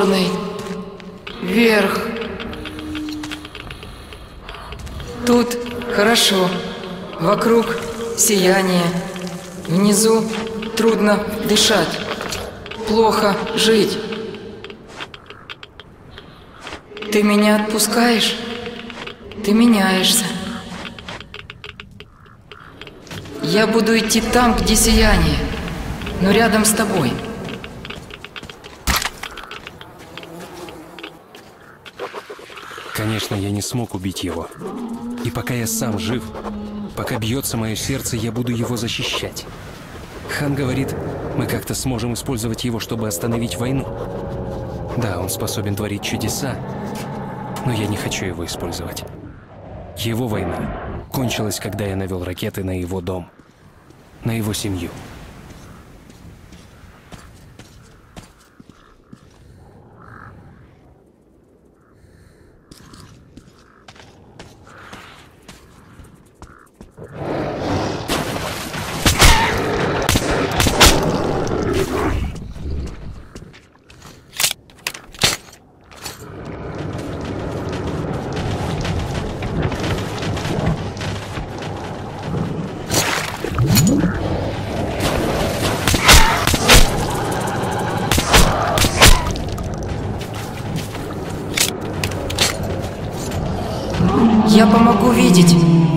черный. Вверх. Тут хорошо. Вокруг сияние. Внизу трудно дышать. Плохо жить. Ты меня отпускаешь? Ты меняешься. Я буду идти там, где сияние, но рядом с тобой. Конечно, я не смог убить его. И пока я сам жив, пока бьется мое сердце, я буду его защищать. Хан говорит, мы как-то сможем использовать его, чтобы остановить войну. Да, он способен творить чудеса, но я не хочу его использовать. Его война кончилась, когда я навел ракеты на его дом, на его семью. Я помогу видеть.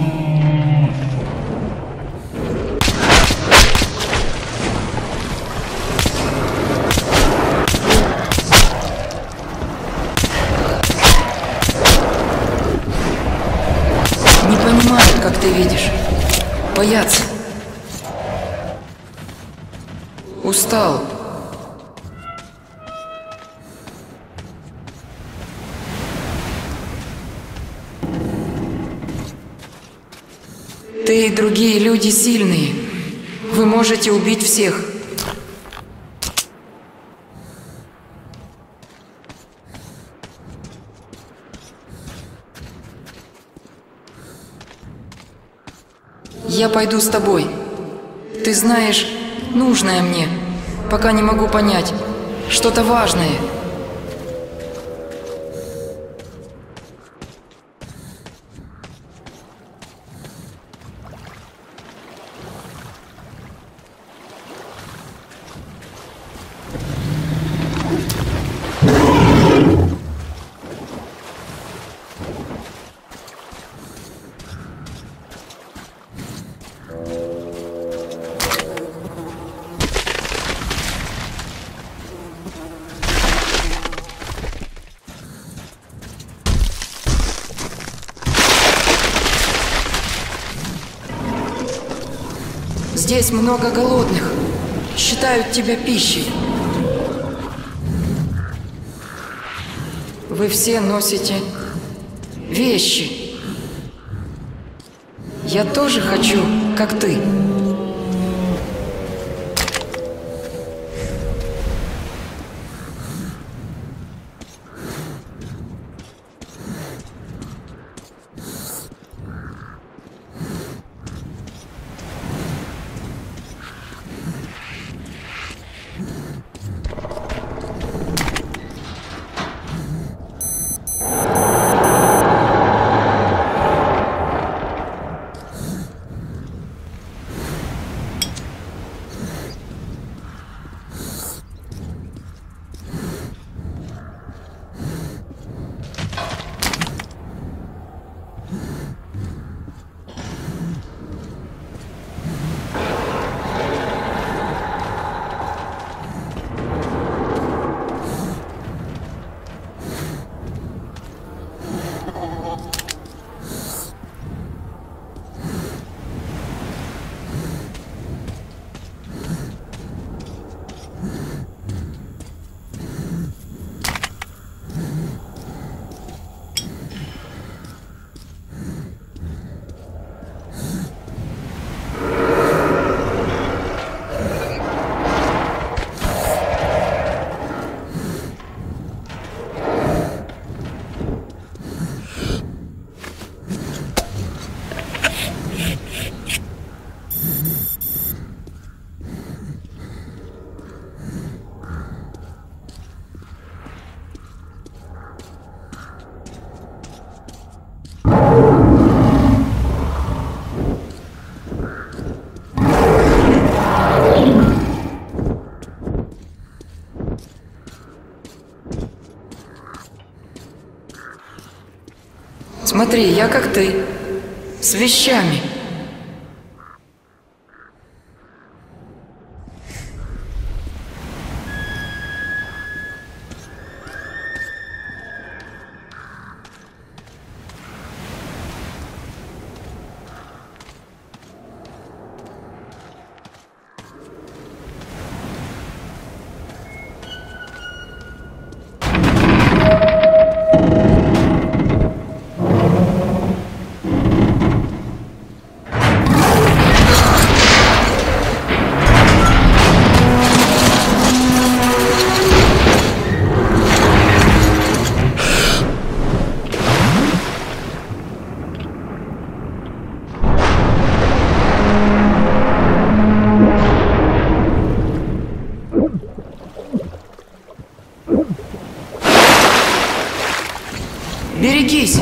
Не понимают, как ты видишь. Боятся. Устал. Ты и другие люди сильные. Вы можете убить всех. Я пойду с тобой. Ты знаешь, нужное мне. Пока не могу понять. Что-то важное. Здесь много голодных. Считают тебя пищей. Вы все носите вещи. Я тоже хочу, как ты. Смотри, я как ты. С вещами. Берегись!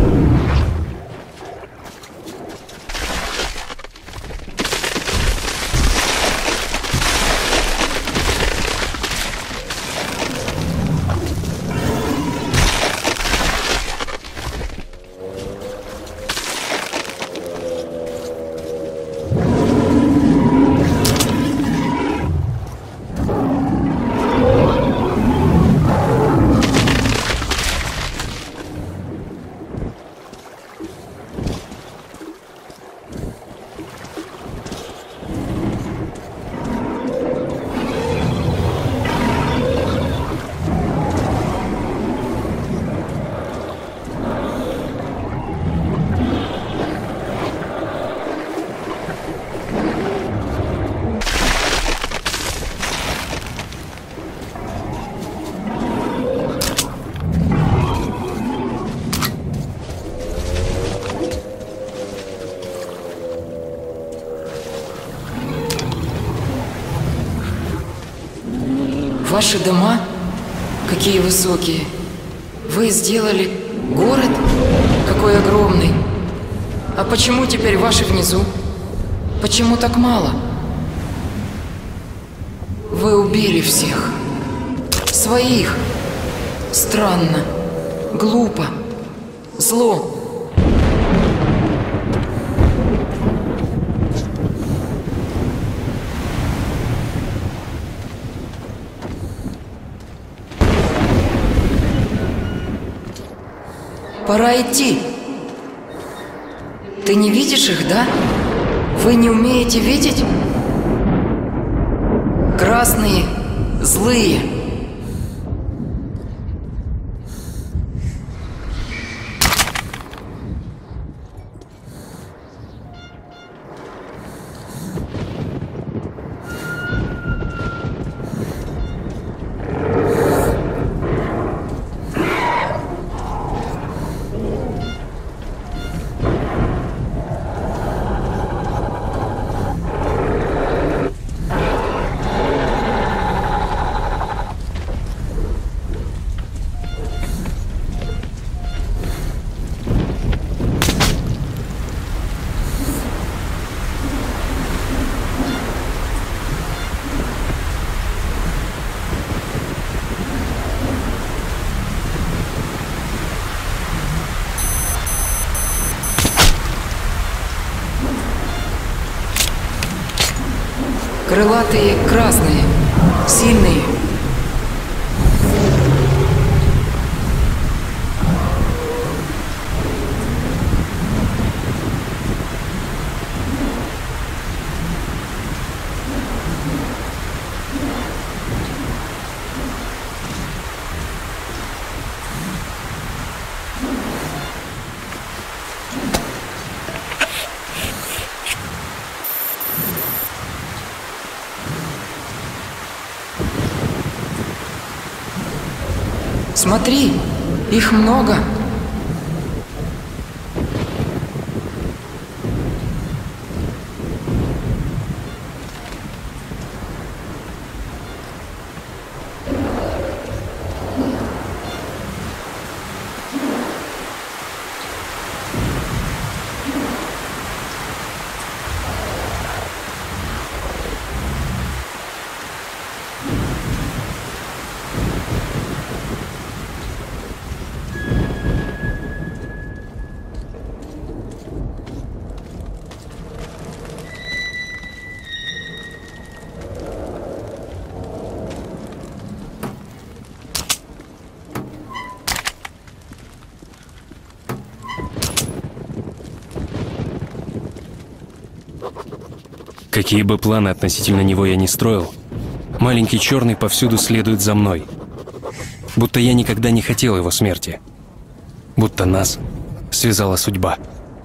Ваши дома? Какие высокие. Вы сделали город? Какой огромный. А почему теперь ваши внизу? Почему так мало? Вы убили всех. Своих. Странно. Глупо. Зло. Пора идти. Ты не видишь их, да? Вы не умеете видеть? Красные, злые. Крылатые красные, сильные. Смотри, их много. Какие бы планы относительно него я ни строил, маленький черный повсюду следует за мной. Будто я никогда не хотел его смерти. Будто нас связала судьба.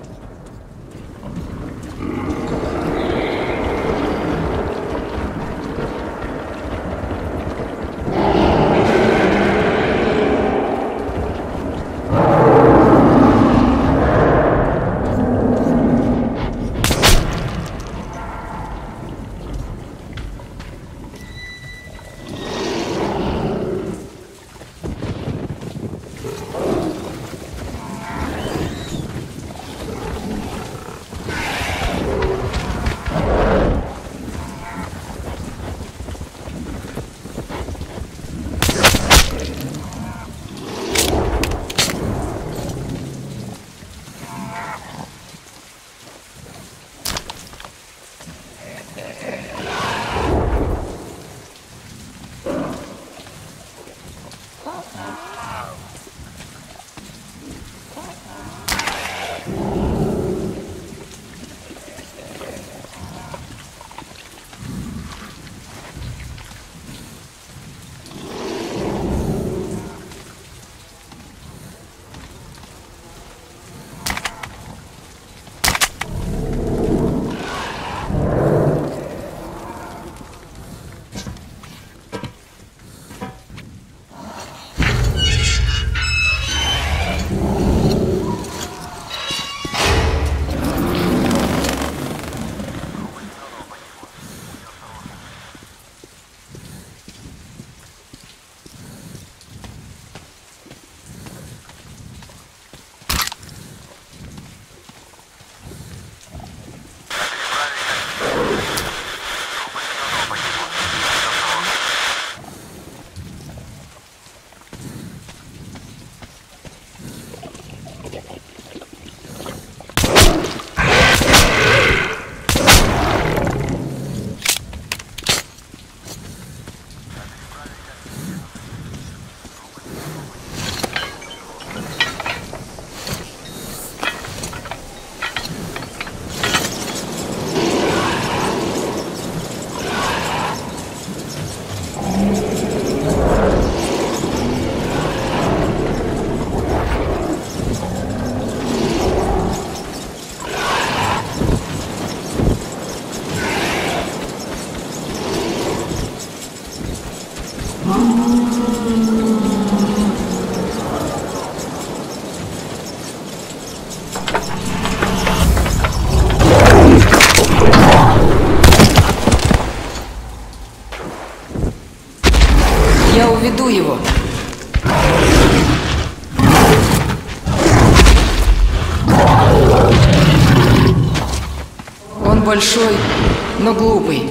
Я уведу его. Он большой, но глупый.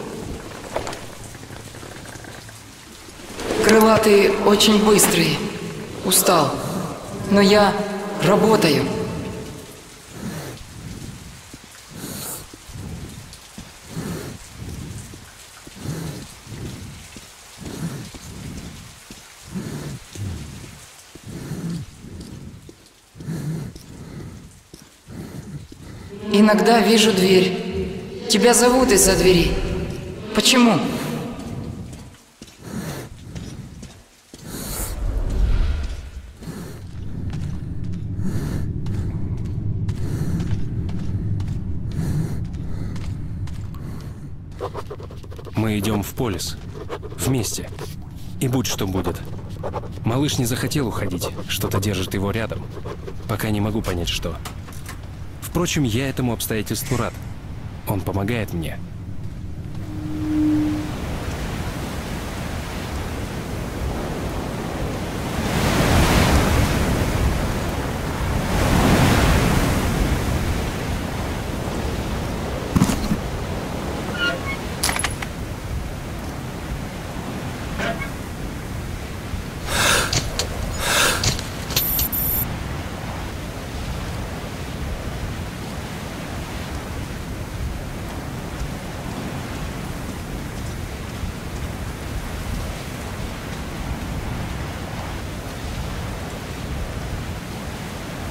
Крылатый очень быстрый. Устал. Но я работаю. Иногда вижу дверь. Тебя зовут из-за двери. Почему? Мы идем в полис. Вместе. И будь что будет. Малыш не захотел уходить. Что-то держит его рядом. Пока не могу понять, что. Впрочем, я этому обстоятельству рад. Он помогает мне.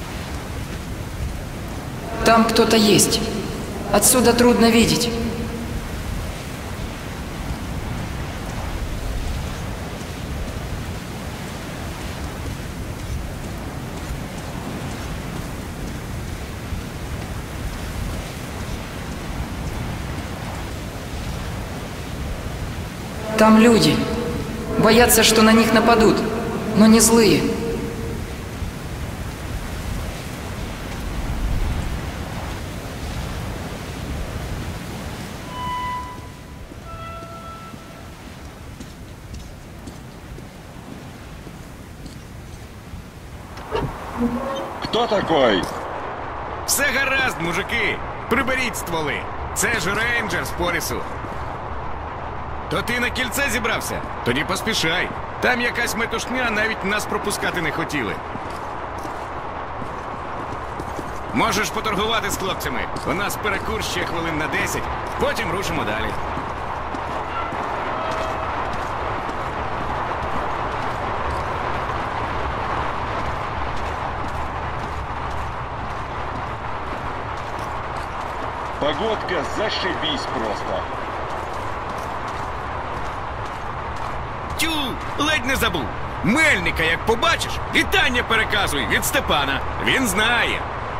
Там кто-то есть. Отсюда трудно видеть. Там люди. Боятся, что на них нападут, но не злые. Хто такой? Все гаразд, мужики! Приберіть стволи! Це ж рейнджер з Порісу. То ти на кільце зібрався? Тоді поспішай. Там якась метушня, навіть нас пропускати не хотіли. Можеш поторгувати з хлопцями. У нас перекур ще хвилин на 10, потім рушимо далі. Погодка зашибись просто. Тю, ледь не забув. Мельника, як побачиш, вітання переказуй від Степана. Він знає.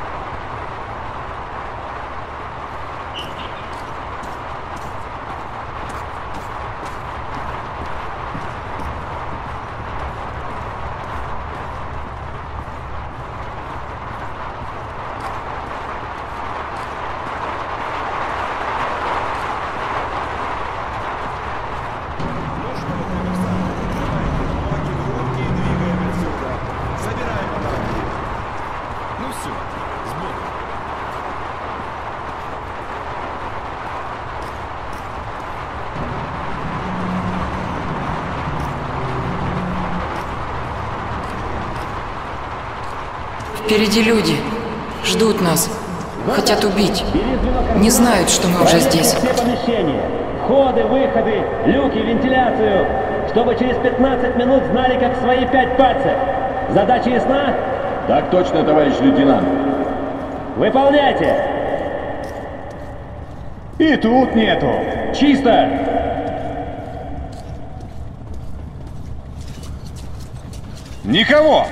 Впереди люди. Ждут нас. Хотят убить. Не знают, что мы уже здесь. Все помещения. Входы, выходы, люки, вентиляцию. Чтобы через 15 минут знали, как свои 5 пальцев. Задача ясна? Так точно, товарищ лейтенант. Выполняйте! И тут нету. Чисто! Никого!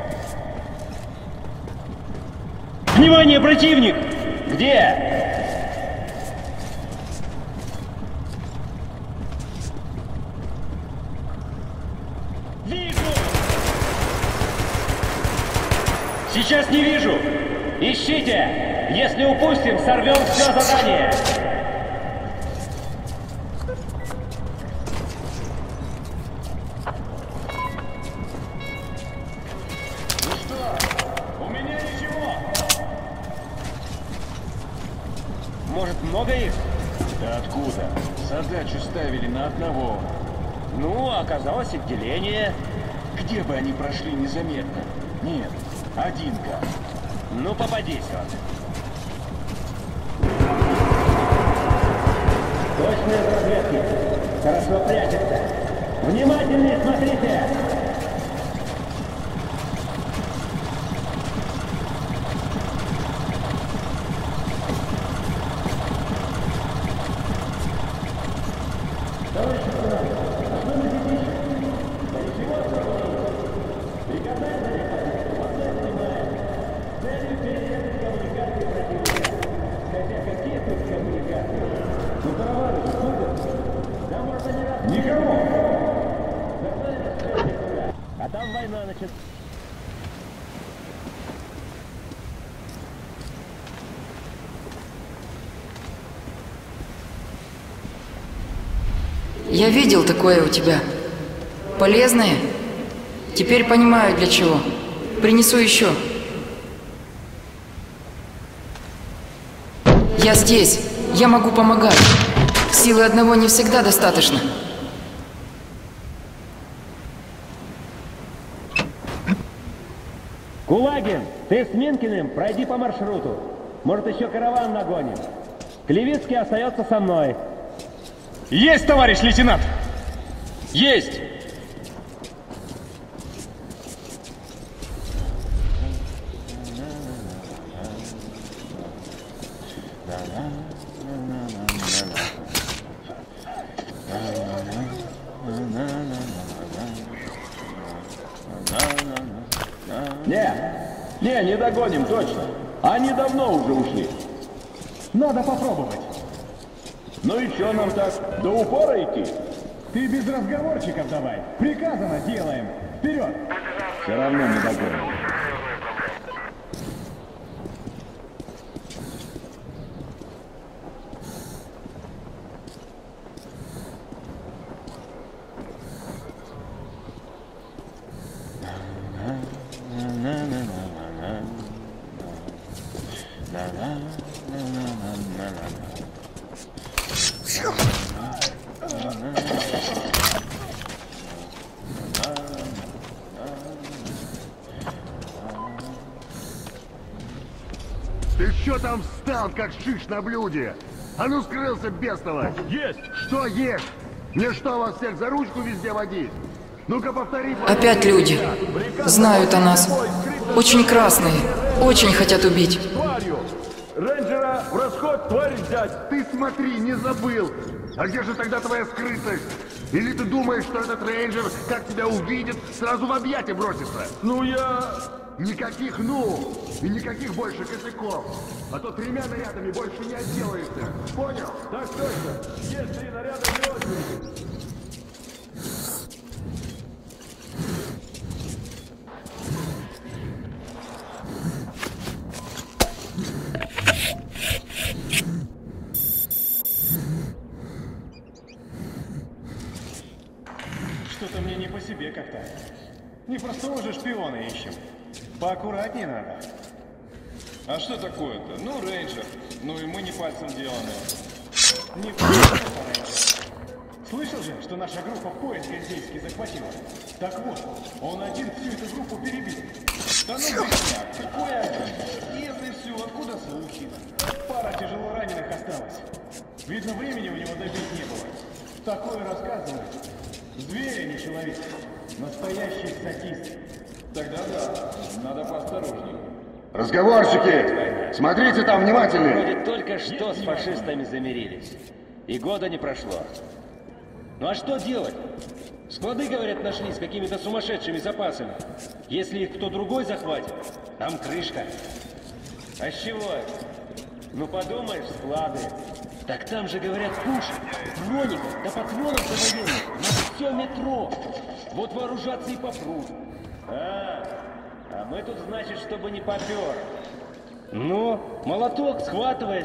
Внимание, противник! Где? Вижу! Сейчас не вижу! Ищите! Если упустим, сорвем все задание! Может, много их? Да откуда? Задачу ставили на одного. Ну, оказалось отделение. Где бы они прошли незаметно? Нет, одинка. Ну, попадись он. Точно из разведки. Хорошо прячется. Внимательнее смотрите! Никого! А там война началась. Я видел такое у тебя. Полезное? Теперь понимаю, для чего. Принесу еще. Я здесь. Я могу помогать. Силы одного не всегда достаточно. Кулагин, ты с Минкиным пройди по маршруту. Может, еще караван нагоним. Клевицкий остается со мной. Есть, товарищ лейтенант! Есть! Не догоним, точно. Они давно уже ушли. Надо попробовать. Ну и что нам так, до упора идти? Ты без разговорчиков давай. Приказано делаем. Вперед! Все равно не догоним. Ты что там встал, как шиш на блюде? А ну скрылся, бестолочь! Есть! Что есть? Мне что, вас всех за ручку везде водить? Ну-ка повтори. Опять люди. Знают о нас. Очень красные. Очень хотят убить. Тварью! Рейнджера в расход, тварь взять! Ты смотри, не забыл! А где же тогда твоя скрытность? Или ты думаешь, что этот рейнджер, как тебя увидит, сразу в объятия бросится? Ну я... Никаких «ну» и никаких больше косяков. А то 3 нарядами больше не отделаешься. Понял? Так точно! Есть 3 наряда в очереди! Что-то мне не по себе как-то. Не простого же шпиона ищем. Поаккуратнее надо. А что такое-то? Ну, рейнджер. Ну и мы не пальцем деланы. Не пальцем, рейнджер. Слышал же, что наша группа поезд Гандейский захватила? Так вот, он один всю эту группу перебил. Да ну бедняк, какой один? Если все, откуда слухи? Пара тяжело раненых осталось. Видно, времени у него добить не было. Такое рассказывает. Зверь, а не человек. Настоящий садист. Тогда да, надо поосторожней. Разговорщики! Смотрите там внимательнее! Вроде только что с фашистами замирились. И года не прошло. Ну а что делать? Склады, говорят, нашли с какими-то сумасшедшими запасами. Если их кто другой захватит, там крышка. А с чего это? Ну подумаешь, склады. Так там же, говорят, пушек, дроников, да патронов завоенных на все метро. Вот вооружаться и попрут. А мы тут, значит, чтобы не попер. Ну, молоток схватываешь.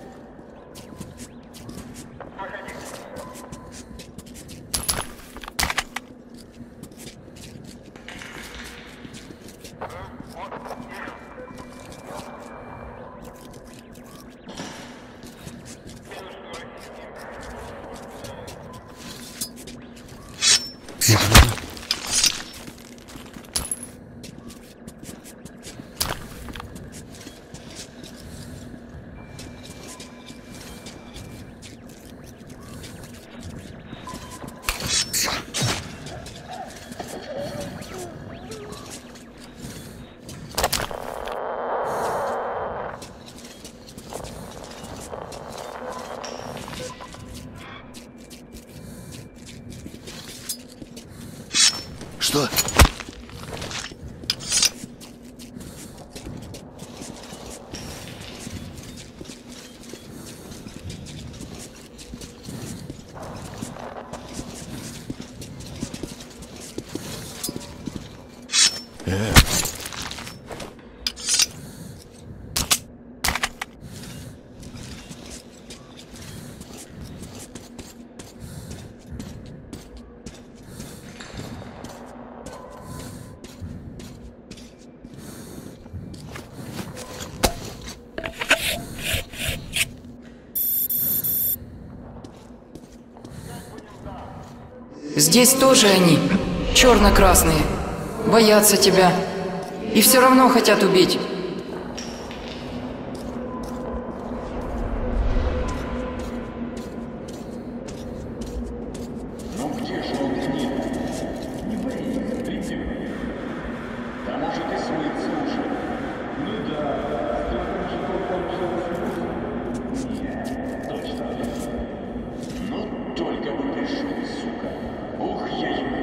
Что? Здесь тоже они, черно-красные, боятся тебя и все равно хотят убить. Ну где же он гнит? Не боись, приди. Да может и смыться уже. Ну да, столько мужиков получилось. Нет, точно нет. Ну только бы пришел, сука. Ух, я ему.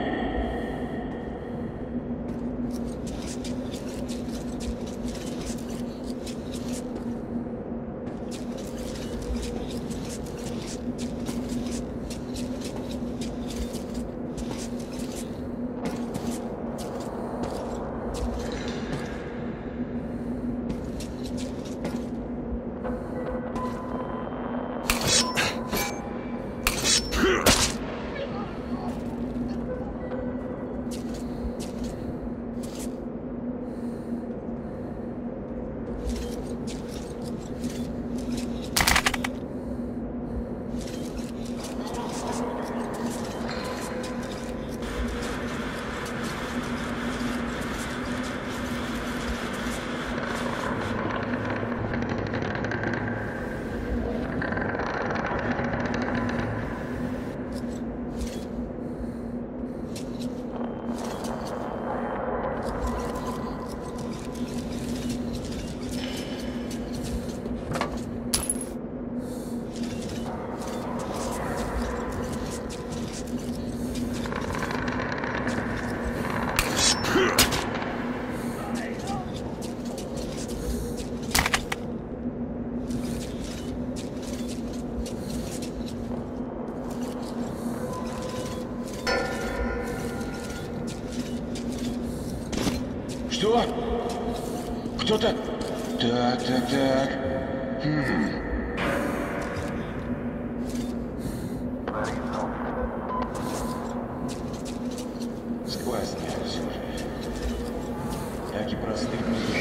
Кто? Кто-то... Так. Сквозняк все же. Так и простым.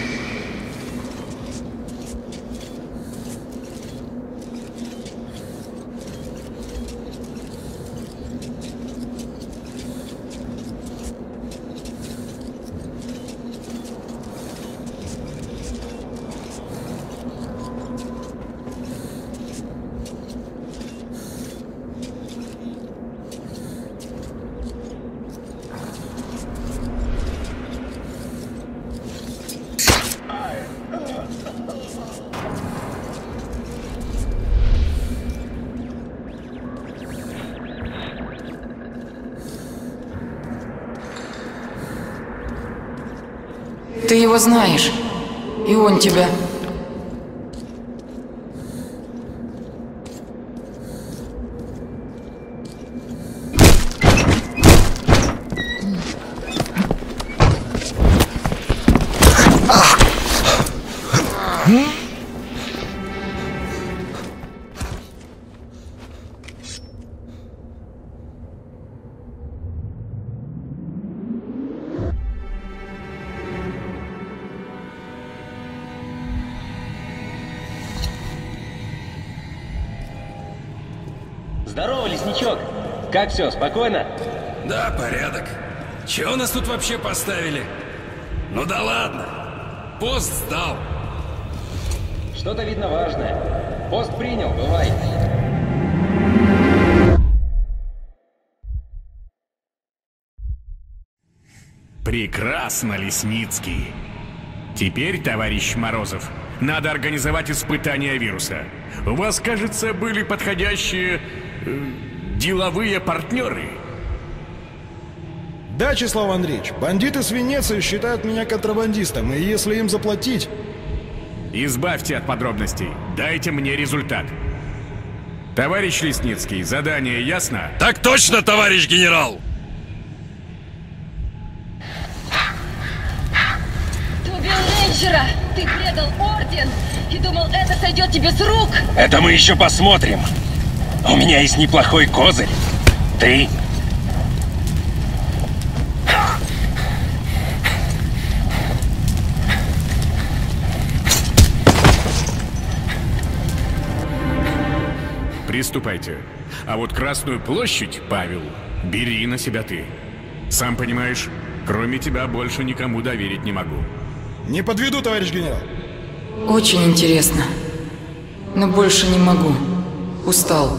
Ты его знаешь, и он тебя. Здорово, лесничок. Как все, спокойно? Да, порядок. Чего нас тут вообще поставили? Ну да ладно. Пост сдал. Что-то видно важное. Пост принял, бывай. Прекрасно, Лесницкий. Теперь, товарищ Морозов, надо организовать испытание вируса. У вас, кажется, были подходящие деловые партнеры. Да, Числав Андреевич, бандиты с Венеции считают меня контрабандистом, и если им заплатить... Избавьте от подробностей. Дайте мне результат. Товарищ Лесницкий, задание ясно? Так точно, товарищ генерал! Ты убил рейнджера! Ты предал орден! И думал, это сойдет тебе с рук! Это мы еще посмотрим. У меня есть неплохой козырь. Ты... Приступайте. А вот Красную площадь, Павел, бери на себя ты. Сам понимаешь, кроме тебя больше никому доверить не могу. Не подведу, товарищ генерал. Очень интересно. Но больше не могу. Устал.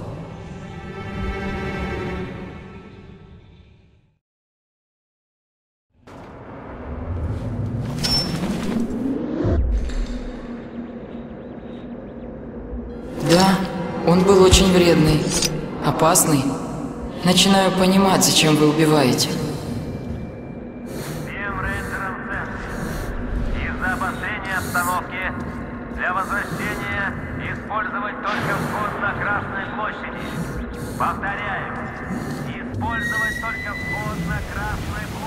Да, он был очень вредный, опасный. Начинаю понимать, зачем вы убиваете. Всем рейнджерам центре. Из-за обострения обстановки для возвращения использовать только вход на Красной площади. Повторяем, использовать только вход на Красной площади.